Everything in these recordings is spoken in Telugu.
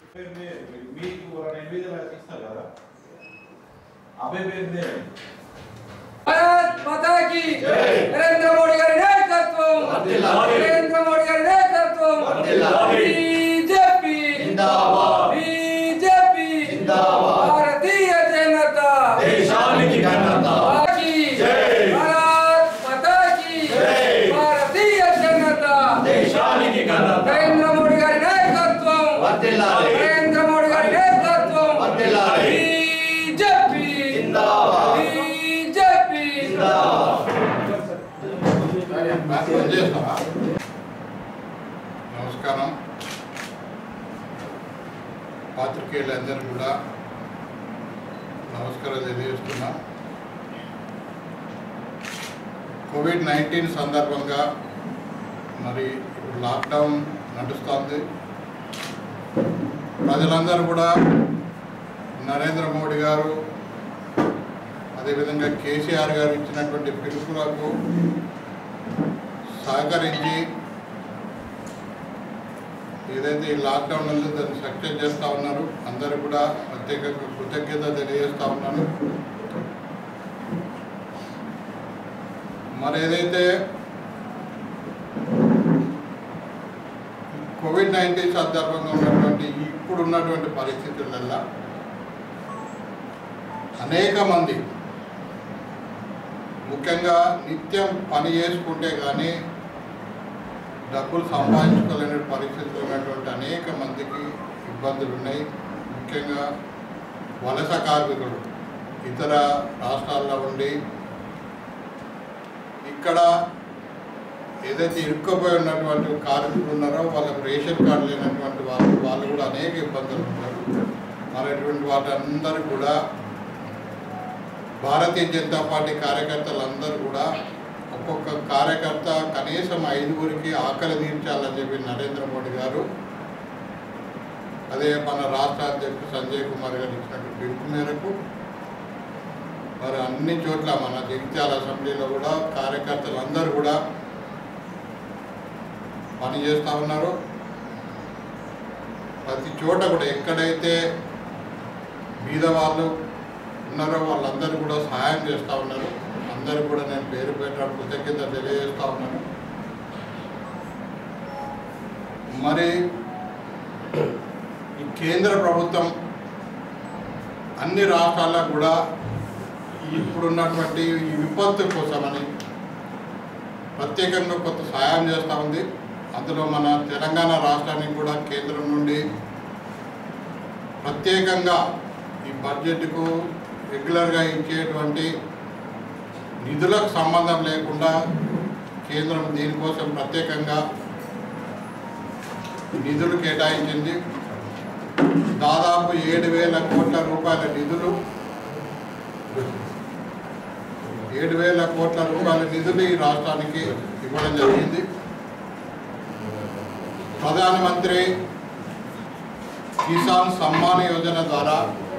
भारत माता की नरेंद्र मोदी गारी नायकत्व नरेंद्र मोदी गारी नायकत्व बीजेपी जिंदाबाद बीजेपी जिंदाबाद भारतीय जनता देशाనికి ఘనత की जय भारत माता की जय भारतीय जनता देशाనికి ఘనత नरेंद्र मोदी गारी नायकत्व వర్ధిల్లాలి नरेंद्र मोदी गारी नायकत्व వర్ధిల్లాలి बीजेपी जिंदाबाद నమస్కారం పాత్రికేయులందరూ కూడా నమస్కారం తెలియజేస్తున్నా. కోవిడ్-19 సందర్భంగా మరి ఇప్పుడు లాక్డౌన్ నడుస్తుంది. ప్రజలందరూ కూడా నరేంద్ర మోడీ గారు అదేవిధంగా కేసీఆర్ గారు ఇచ్చినటువంటి పిలుపులకు సహకరించి ఏదైతే ఈ లాక్డౌన్ ఉందో దాన్ని సక్సెస్ చేస్తూ ఉన్నారు. అందరూ కూడా ప్రత్యేకంగా కృతజ్ఞత తెలియజేస్తూ ఉన్నారు. మరి ఏదైతే కోవిడ్-19 సందర్భంగా ఉన్నటువంటి ఇప్పుడు ఉన్నటువంటి పరిస్థితులలో అనేక మంది ముఖ్యంగా నిత్యం పని చేసుకుంటే కానీ డబ్బులు సంపాదించుకోలేని పరిస్థితులు ఉన్నటువంటి అనేక మందికి ఇబ్బందులు ఉన్నాయి. ముఖ్యంగా వలస కార్మికులు ఇతర రాష్ట్రాల్లో ఉండి ఇక్కడ ఏదైతే ఇరుక్కుపోయి ఉన్నటువంటి కార్మికులు ఉన్నారో వాళ్ళకు రేషన్ కార్డు లేనటువంటి వాళ్ళు కూడా అనేక ఇబ్బందులు ఉన్నారు. మరి అటువంటి వాటందరూ కూడా భారతీయ జనతా పార్టీ కార్యకర్తలందరూ కూడా ఒక్కొక్క కార్యకర్త కనీసం 5గురికి ఆకలి తీర్చాలని చెప్పి నరేంద్ర మోడీ గారు అదే మన రాష్ట్ర అధ్యక్షుడు సంజయ్ కుమార్ గారు ఇచ్చినటువంటి పిలుపు మేరకు మరి అన్ని చోట్ల మన జగిత్యాల అసెంబ్లీలో కూడా కార్యకర్తలందరూ కూడా పనిచేస్తూ ఉన్నారు. ప్రతి చోట కూడా ఎక్కడైతే బీదవాళ్ళు ఉన్నారో వాళ్ళందరూ కూడా సహాయం చేస్తూ ఉన్నారు. అందరూ కూడా నేను పేరు పెట్టడం కృతజ్ఞత తెలియజేస్తూ ఉన్నాను. మరి ఈ కేంద్ర ప్రభుత్వం అన్ని రాష్ట్రాల్లో కూడా ఇప్పుడున్నటువంటి ఈ విపత్తు కోసమని ప్రత్యేకంగా కొంత సహాయం చేస్తూ ఉంది. అందులో మన తెలంగాణ రాష్ట్రానికి కూడా కేంద్రం నుండి ప్రత్యేకంగా ఈ బడ్జెట్కు రెగ్యులర్గా ఇచ్చేటువంటి నిధులకు సంబంధం లేకుండా కేంద్రం దీనికోసం ప్రత్యేకంగా నిధులు కేటాయించింది. దాదాపు 7,000 కోట్ల రూపాయల నిధులు 7,000 కోట్ల రూపాయల నిధులు ఈ రాష్ట్రానికి ఇవ్వడం జరిగింది. ప్రధానమంత్రి కిసాన్ సమ్మాన్ యోజన ద్వారా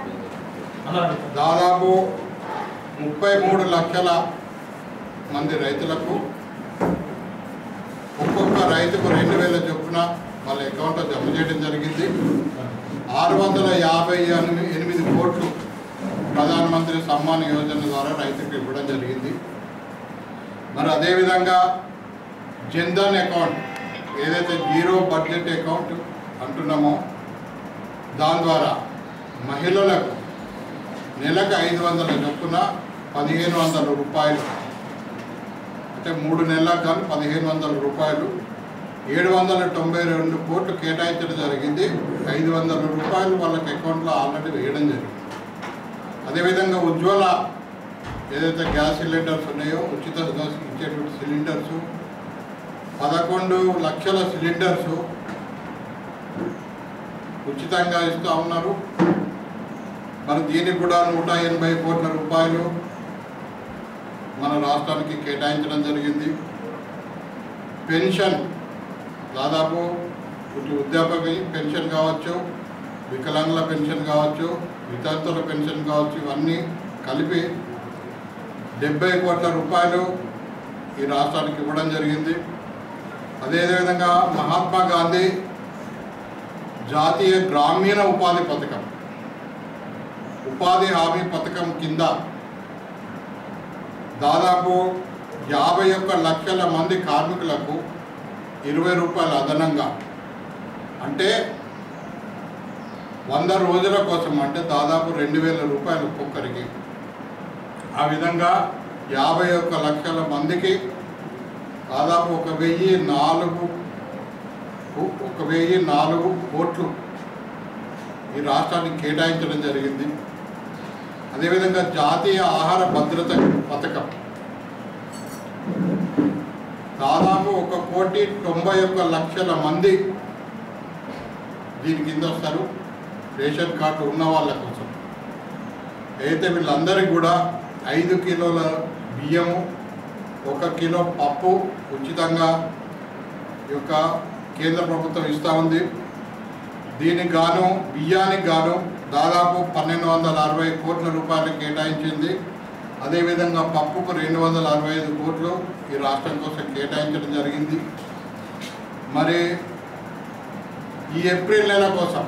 దాదాపు 33 లక్షల మంది రైతులకు ఒక్కొక్క రైతుకు 2,000 చొప్పున వాళ్ళ అకౌంట్లో జమ చేయడం జరిగింది. 658 కోట్లు ప్రధానమంత్రి సమ్మాన్ యోజన ద్వారా రైతులకు ఇవ్వడం జరిగింది. మరి అదేవిధంగా జన్ధన్ అకౌంట్ ఏదైతే జీరో బడ్జెట్ అకౌంట్ అంటున్నామో దాని ద్వారా మహిళలకు నెలకు 500 చొప్పున 1,500 రూపాయలు అంటే 3 నెలలకు కానీ 1,500 రూపాయలు 792 కోట్లు కేటాయించడం జరిగింది. 500 రూపాయలు వాళ్ళకి అకౌంట్లో ఆల్రెడీ వేయడం జరిగింది. అదేవిధంగా ఉజ్వల ఏదైతే గ్యాస్ సిలిండర్స్ ఉన్నాయో ఉచిత ఇచ్చేటువంటి సిలిండర్సు 11 లక్షల సిలిండర్సు ఉచితంగా ఇస్తూ ఉన్నారు. మరి దీనికి కూడా 180 కోట్ల రూపాయలు మన రాష్ట్రానికి కేటాయించడం జరిగింది. పెన్షన్ దాదాపు వృద్ధాప్య పెన్షన్ కావచ్చు, వికలాంగుల పెన్షన్ కావచ్చు, వితంతుల పెన్షన్ కావచ్చు, ఇవన్నీ కలిపి 70 కోట్ల రూపాయలు ఈ రాష్ట్రానికి ఇవ్వడం జరిగింది. అదేవిధంగా మహాత్మా గాంధీ జాతీయ గ్రామీణ ఉపాధి పథకం, ఉపాధి హామీ పథకం కింద దాదాపు 51 లక్షల మంది కార్మికులకు 20 రూపాయలు అదనంగా, అంటే 100 రోజుల కోసం, అంటే దాదాపు 2000 రూపాయలు ఒక్కొక్కరికి. ఆ విధంగా 51 లక్షల మందికి దాదాపు 1004 కోట్లు ఈ రాష్ట్రానికి కేటాయించడం జరిగింది. అదేవిధంగా జాతీయ ఆహార భద్రత పథకం దాదాపు 1,91,00,000 మంది దీని కింద వస్తారు, రేషన్ కార్డు ఉన్న వాళ్ళ కోసం. అయితే వీళ్ళందరికీ కూడా 5 కిలోల బియ్యము, 1 కిలో పప్పు ఉచితంగా ఈ యొక్క కేంద్ర ప్రభుత్వం ఇస్తూ ఉంది. దీనికి గాను బియ్యానికి గాను దాదాపు 1,260 కోట్ల రూపాయలు కేటాయించింది. అదేవిధంగా పప్పుకు 265 కోట్లు ఈ రాష్ట్రం కోసం కేటాయించడం జరిగింది. మరి ఈ ఏప్రిల్ నెల కోసం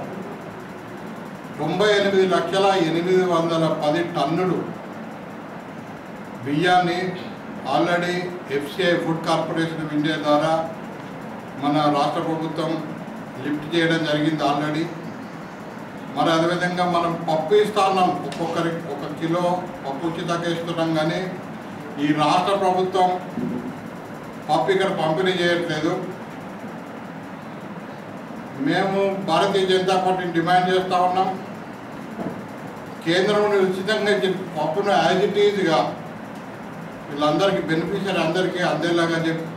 98,810 టన్నులు బియ్యాన్ని already FCI food corporation of India ద్వారా మన రాష్ట్ర ప్రభుత్వం లిఫ్ట్ చేయడం జరిగింది ఆల్రెడీ. మరి అదేవిధంగా మనం పప్పు ఇస్తా ఉన్నాం, ఒక్కొక్కరికి 1 కిలో పప్పు ఉచితంగా ఇస్తున్నాం. కానీ ఈ రాష్ట్ర ప్రభుత్వం పప్పు ఇక్కడ పంపిణీ చేయట్లేదు. మేము భారతీయ జనతా పార్టీని డిమాండ్ చేస్తూ ఉన్నాం, కేంద్రం నుండి ఉచితంగా ఇచ్చిన పప్పును యాజ్ ఇట్ ఈజ్గా వీళ్ళందరికీ బెనిఫిషియరీ అందరికీ అందేలాగా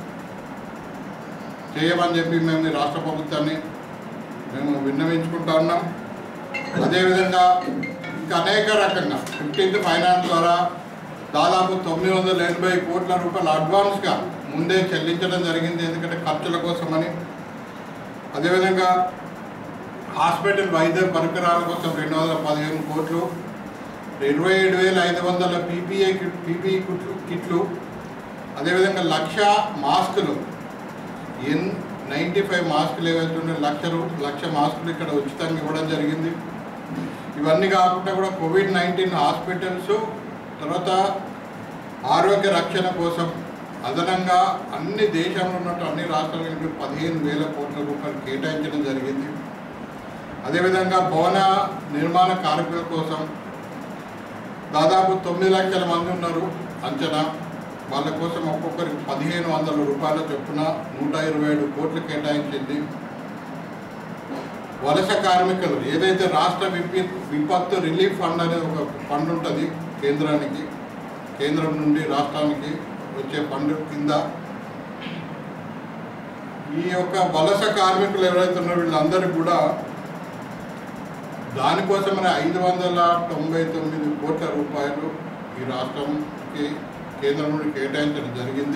చేయమని చెప్పి మేము ఈ రాష్ట్ర ప్రభుత్వాన్ని విన్నవించుకుంటా ఉన్నాం. అదేవిధంగా ఇంకా అనేక రకంగా 15th ఫైనాన్స్ ద్వారా దాదాపు 980 కోట్ల రూపాయలు అడ్వాన్స్గా ముందే చెల్లించడం జరిగింది, ఎందుకంటే ఖర్చుల కోసమని. అదేవిధంగా హాస్పిటల్ వైద్య పరికరాల కోసం 215 కోట్లు, 27,500 PPE కిట్లు, అదేవిధంగా 1,00,000 మాస్కులు, 95 మాస్కులు ఏవైతే ఉండే 1,00,000 మాస్కులు ఇక్కడ ఉచితంగా ఇవ్వడం జరిగింది. ఇవన్నీ కాకుండా కూడా COVID-19 హాస్పిటల్స్, తర్వాత ఆరోగ్య రక్షణ కోసం అదనంగా అన్ని దేశంలో ఉన్నట్టు అన్ని రాష్ట్రాలకు 15,000 కోట్ల రూపాయలు కేటాయించడం జరిగింది. అదేవిధంగా భవన నిర్మాణ కార్మికుల కోసం దాదాపు 9 లక్షల మంది ఉన్నారు అంచనా, వాళ్ళ కోసం ఒక్కొక్కరికి 1,500 రూపాయల చొప్పున 127 కోట్లు కేటాయించింది. వలస కార్మికులు ఏదైతే రాష్ట్ర విపత్తు రిలీఫ్ ఫండ్ అనేది ఒక ఫండ్ ఉంటుంది కేంద్రానికి, కేంద్రం నుండి రాష్ట్రానికి వచ్చే ఫండ్ కింద ఈ యొక్క వలస కార్మికులు ఎవరైతే ఉన్నారో వీళ్ళందరికీ కూడా దానికోసమనే 599 కోట్ల రూపాయలు ఈ రాష్ట్రంకి కేంద్రం నుండి కేటాయించడం జరిగింది.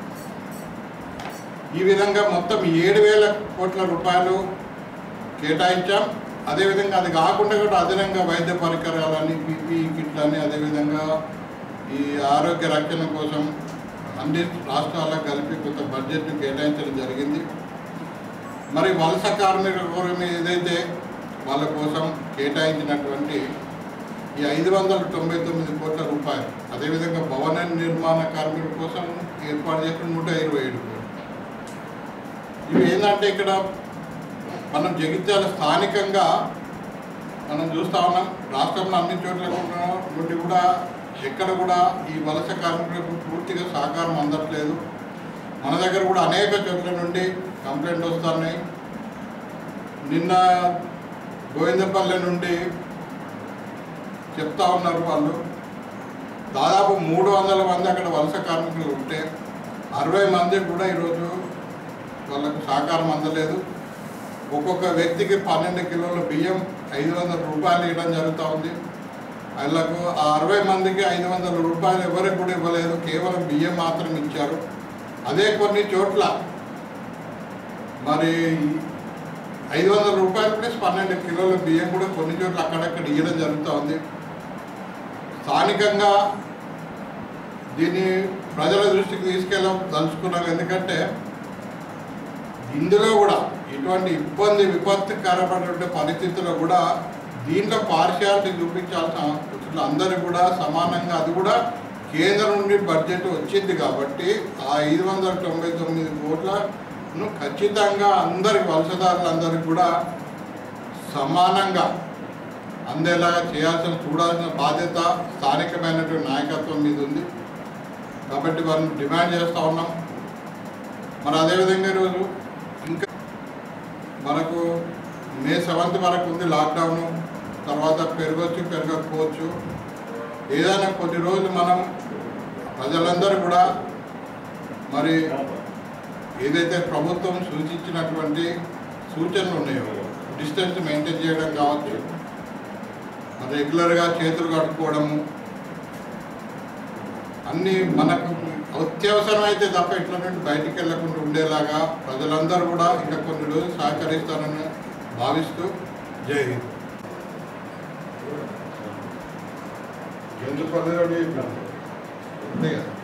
ఈ విధంగా మొత్తం 7,000 కోట్ల రూపాయలు కేటాయించాం. అదేవిధంగా అది కాకుండా కూడా అదనంగా వైద్య పరికరాలని, PPE కిట్లని, అదేవిధంగా ఈ ఆరోగ్య రక్షణ కోసం అన్ని రాష్ట్రాలకు కలిపి కొంత బడ్జెట్ను కేటాయించడం జరిగింది. మరి వలస కార్మికుల ఏదైతే వాళ్ళ కోసం కేటాయించినటువంటి ఈ 599 కోట్ల రూపాయలు, అదేవిధంగా భవన నిర్మాణ కార్మికుల కోసం ఏర్పాటు చేసిన 127 కోట్లు. ఇవి ఏంటంటే ఇక్కడ మనం జగిత్యాల స్థానికంగా మనం చూస్తూ ఉన్నాం, రాష్ట్రంలో అన్ని చోట్ల నుండి కూడా ఎక్కడ కూడా ఈ వలస కార్మికులకు పూర్తిగా సహకారం అందట్లేదు. మన దగ్గర కూడా అనేక చోట్ల నుండి కంప్లైంట్ వస్తున్నాయి. నిన్న గోవిందపల్లి నుండి చెప్తా ఉన్నారు వాళ్ళు, దాదాపు 300 మంది అక్కడ వలస కార్మికులు ఉంటే 60 మందికి కూడా ఈరోజు వాళ్ళకు సహకారం అందలేదు. ఒక్కొక్క వ్యక్తికి 12 కిలోల బియ్యం 500 రూపాయలు ఇవ్వడం జరుగుతూ ఉంది. వాళ్ళకు ఆ 60 మందికి 500 రూపాయలు ఎవరికి కూడా ఇవ్వలేదు, కేవలం బియ్యం మాత్రం ఇచ్చారు. అదే కొన్ని చోట్ల మరి 500 రూపాయలు ప్లస్ 12 కిలోల బియ్యం కూడా కొన్ని చోట్ల అక్కడక్కడ ఇవ్వడం జరుగుతూ ఉంది. స్థానికంగా దీన్ని ప్రజల దృష్టికి తీసుకెళ్ళదలుచుకున్నాం. ఎందుకంటే ఇందులో కూడా ఇటువంటి విపత్తుకరమైనటువంటి పరిస్థితుల్లో కూడా దీంట్లో పార్షియాలిటీ చూపించాల్సిన అవసరం అందరికీ కూడా సమానంగా, అది కూడా కేంద్రం నుండి బడ్జెట్ వచ్చింది కాబట్టి ఆ 599 కోట్లను ఖచ్చితంగా అందరికి వలసదారులందరికీ కూడా సమానంగా అందేలాగా చూడాల్సిన బాధ్యత స్థానికమైనటువంటి నాయకత్వం మీద ఉంది. కాబట్టి వారిని డిమాండ్ చేస్తూ ఉన్నాం. మరి అదేవిధంగా ఈరోజు ఇంకా మనకు మే 7 వరకు ఉంది లాక్డౌను. తర్వాత పెరగచ్చు పెరగకపోవచ్చు. ఏదైనా కొన్ని రోజులు మనం ప్రజలందరూ కూడా మరి ఏదైతే ప్రభుత్వం సూచించినటువంటి సూచనలు ఉన్నాయో డిస్టెన్స్ మెయింటైన్ చేయడం కావచ్చు, రెగ్యులర్గా చేతులు కట్టుకోవడము, అన్నీ మనకు అత్యవసరం అయితే తప్ప ఇట్లా నుండి బయటికి వెళ్ళకుండా ఉండేలాగా ప్రజలందరూ కూడా ఇంకా కొన్ని రోజులు సహకరిస్తారని భావిస్తూ జై హింద్. ఎందుకు